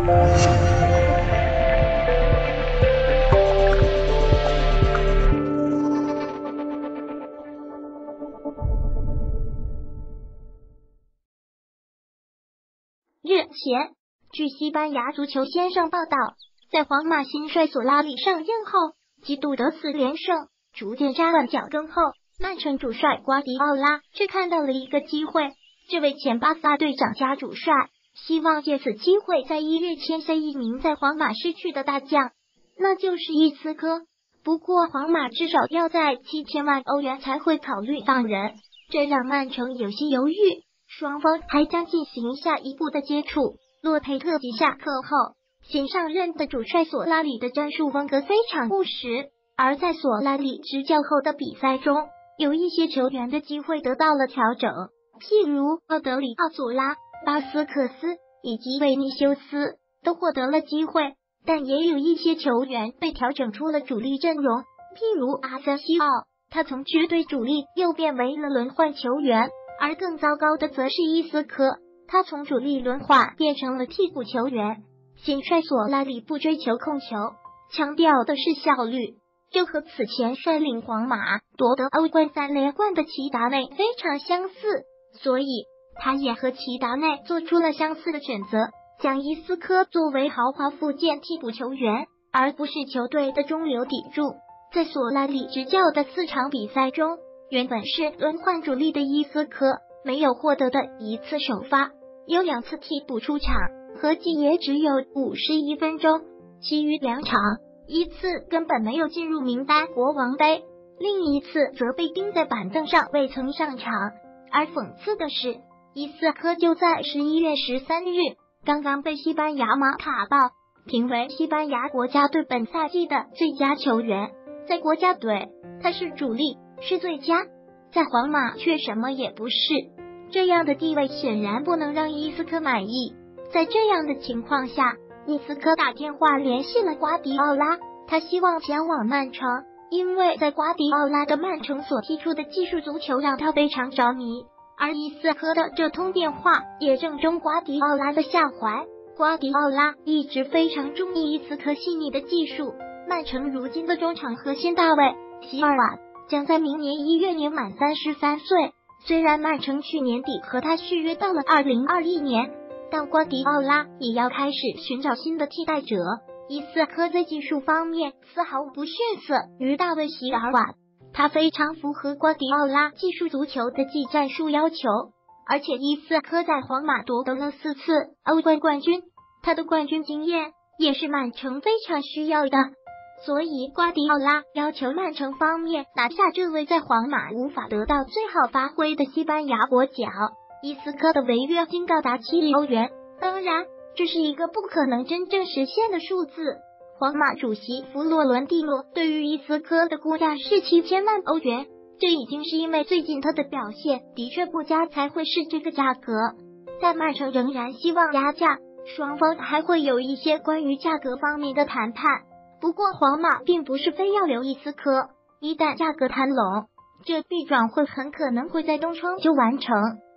日前，据西班牙足球先生报道，在皇马新帅索拉里上任后，几度得4连胜，逐渐站稳脚跟后，曼城主帅瓜迪奥拉却看到了一个机会。这位前巴萨队长加主帅希望借此机会在1月签下一名在皇马失去的大将，那就是伊斯科。不过皇马至少要在7000万欧元才会考虑放人，这让曼城有些犹豫。双方还将进行下一步的接触。洛佩特吉下课后，新上任的主帅索拉里的战术风格非常务实，而在索拉里执教后的比赛中，有一些球员的机会得到了调整，譬如奥德里奥索拉、巴斯克斯以及维尼修斯都获得了机会，但也有一些球员被调整出了主力阵容，譬如阿森西奥，他从绝对主力又变为了轮换球员。而更糟糕的则是伊斯科，他从主力轮换变成了替补球员。新帅索拉里不追求控球，强调的是效率，就和此前率领皇马夺得欧冠3连冠的齐达内非常相似，所以他也和齐达内做出了相似的选择，将伊斯科作为豪华附件替补球员，而不是球队的中流砥柱。在索拉里执教的4场比赛中，原本是轮换主力的伊斯科没有获得的1次首发，有2次替补出场，合计也只有51分钟，其余2场，一次根本没有进入名单国王杯，另一次则被钉在板凳上未曾上场。而讽刺的是，伊斯科就在11月13日刚刚被西班牙马卡报评为西班牙国家队本赛季的最佳球员，在国家队他是主力，是最佳，在皇马却什么也不是，这样的地位显然不能让伊斯科满意。在这样的情况下，伊斯科打电话联系了瓜迪奥拉，他希望前往曼城，因为在瓜迪奥拉的曼城所踢出的技术足球让他非常着迷，而伊斯科的这通电话也正中瓜迪奥拉的下怀。瓜迪奥拉一直非常中意伊斯科细腻的技术，曼城如今的中场核心大卫·席尔瓦将在明年1月年满33岁，虽然曼城去年底和他续约到了2021年，但瓜迪奥拉也要开始寻找新的替代者。伊斯科在技术方面丝毫不逊色于大卫·席尔瓦，他非常符合瓜迪奥拉技术足球的技战术要求，而且伊斯科在皇马夺得了4次欧冠冠军，他的冠军经验也是曼城非常需要的。所以瓜迪奥拉要求曼城方面拿下这位在皇马无法得到最好发挥的西班牙国脚。伊斯科的违约金高达7亿欧元，当然这是一个不可能真正实现的数字。皇马主席弗洛伦蒂诺对于伊斯科的估价是7000万欧元，这已经是因为最近他的表现的确不佳才会是这个价格。但曼城仍然希望压价，双方还会有一些关于价格方面的谈判。不过皇马并不是非要留伊斯科，一旦价格谈拢，这 B 转会很可能会在冬窗就完成。